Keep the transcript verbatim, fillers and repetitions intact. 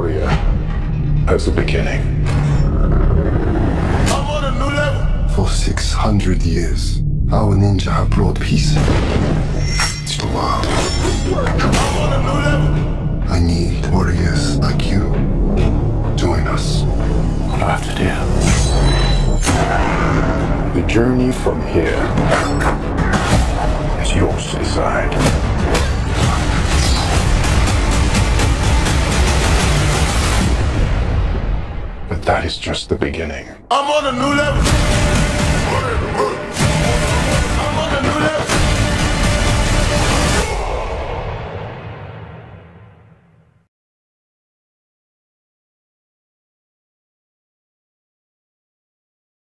warrior has a beginning. I'm on a new level. For six hundred years, our ninja have brought peace to the world. I'm on a new level. I need warriors like you. Join us. What do I have to do? The journey from here is yours to decide. But that is just the beginning. I'm on a new level.